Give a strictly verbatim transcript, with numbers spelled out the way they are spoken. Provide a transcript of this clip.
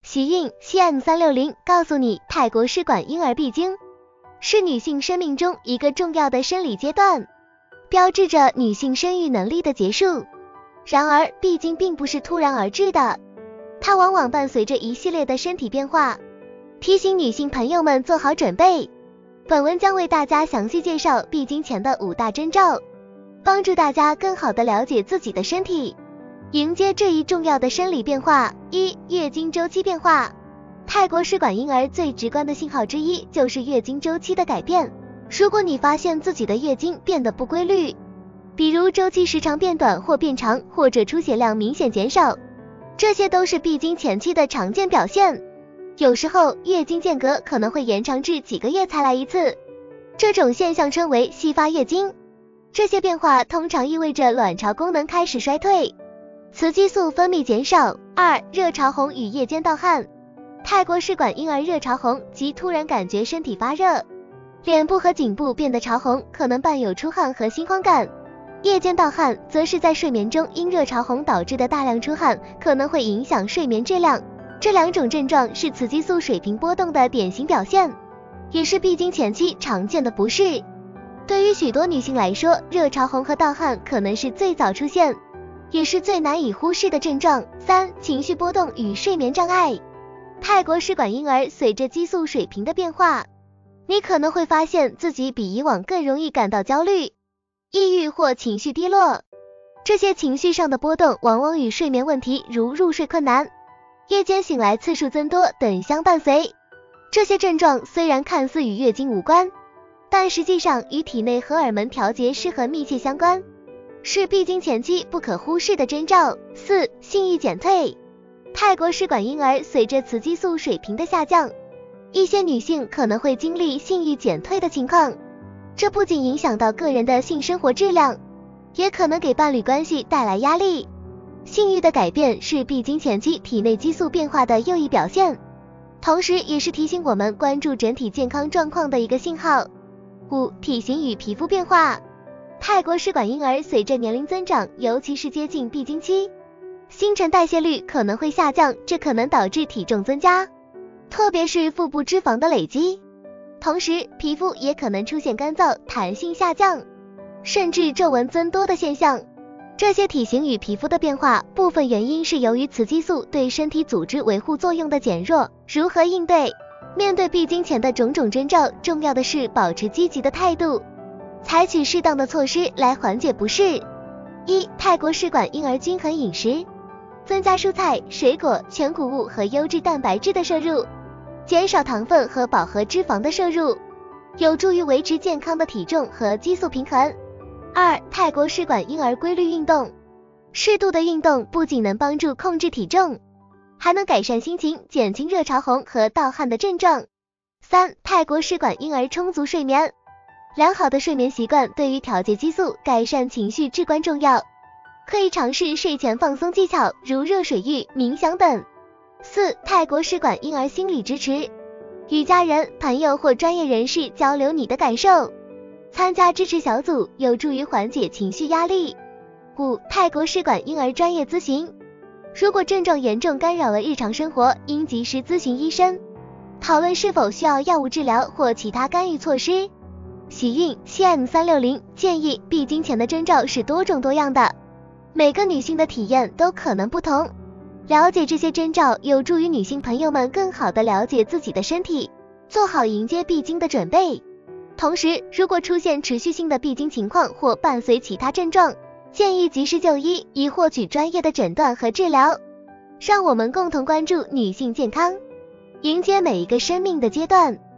喜运 C M 三六零 告诉你，泰国试管婴儿闭经是女性生命中一个重要的生理阶段，标志着女性生育能力的结束。然而，闭经并不是突然而至的，它往往伴随着一系列的身体变化，提醒女性朋友们做好准备。本文将为大家详细介绍闭经前的五大征兆，帮助大家更好地了解自己的身体，迎接这一重要的生理变化。一、月经周期变化。泰国试管婴儿最直观的信号之一就是月经周期的改变。如果你发现自己的月经变得不规律，比如周期时长变短或变长，或者出血量明显减少，这些都是闭经前期的常见表现。有时候月经间隔可能会延长至几个月才来一次，这种现象称为稀发月经。这些变化通常意味着卵巢功能开始衰退，雌激素分泌减少。二、热潮红与夜间盗汗。泰国试管婴儿热潮红即突然感觉身体发热，脸部和颈部变得潮红，可能伴有出汗和心慌感。夜间盗汗则是在睡眠中因热潮红导致的大量出汗，可能会影响睡眠质量。这两种症状是雌激素水平波动的典型表现，也是闭经前期常见的不适。对于许多女性来说，热潮红和盗汗可能是最早出现，也是最难以忽视的症状。三、情绪波动与睡眠障碍。泰国试管婴儿随着激素水平的变化，你可能会发现自己比以往更容易感到焦虑、抑郁或情绪低落。这些情绪上的波动往往与睡眠问题如入睡困难、夜间醒来次数增多等相伴随。这些症状虽然看似与月经无关，但实际上与体内荷尔蒙调节失衡密切相关，是闭经前期不可忽视的征兆。四、性欲减退。泰国试管婴儿随着雌激素水平的下降，一些女性可能会经历性欲减退的情况，这不仅影响到个人的性生活质量，也可能给伴侣关系带来压力。性欲的改变是闭经前期体内激素变化的又一表现，同时也是提醒我们关注整体健康状况的一个信号。五、体型与皮肤变化。泰国试管婴儿随着年龄增长，尤其是接近闭经期，新陈代谢率可能会下降，这可能导致体重增加，特别是腹部脂肪的累积。同时，皮肤也可能出现干燥、弹性下降，甚至皱纹增多的现象。这些体型与皮肤的变化，部分原因是由于雌激素对身体组织维护作用的减弱。如何应对？面对闭经前的种种征兆，重要的是保持积极的态度，采取适当的措施来缓解不适。一、泰国试管婴儿均衡饮食。增加蔬菜、水果、全谷物和优质蛋白质的摄入，减少糖分和饱和脂肪的摄入，有助于维持健康的体重和激素平衡。二、泰国试管婴儿规律运动。适度的运动不仅能帮助控制体重，还能改善心情，减轻热潮红和盗汗的症状。三、泰国试管婴儿充足睡眠。良好的睡眠习惯对于调节激素、改善情绪至关重要，可以尝试睡前放松技巧，如热水浴、冥想等。四、泰国试管婴儿心理支持。与家人、朋友或专业人士交流你的感受，参加支持小组有助于缓解情绪压力。五、泰国试管婴儿专业咨询。如果症状严重干扰了日常生活，应及时咨询医生，讨论是否需要药物治疗或其他干预措施。喜运 C M 三六零 建议，闭经前的征兆是多种多样的，每个女性的体验都可能不同。了解这些征兆有助于女性朋友们更好地了解自己的身体，做好迎接闭经的准备。同时，如果出现持续性的闭经情况或伴随其他症状，建议及时就医，以获取专业的诊断和治疗。让我们共同关注女性健康，迎接每一个生命的阶段。